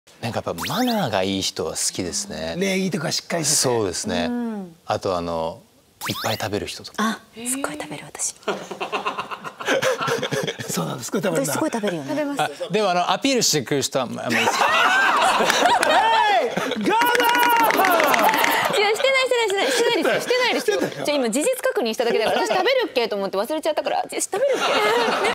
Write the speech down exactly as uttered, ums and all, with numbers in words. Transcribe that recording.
なんかやっぱマナーがいい人は好きですね。 礼儀とかしっかりしてて。 そうですね。あとあのいっぱい食べる人とか。 あ、すっごい食べる私。 そうなんです。すごい食べるな。 私すごい食べるよね。食べます。 でもあのアピールしてくる人はあんまり。 ガーナー。 違う、してないしてないしてないしてないですよしてないですよ。じゃあ今事実確認しただけだから私食べるっけと思って忘れちゃったから食べるっけ。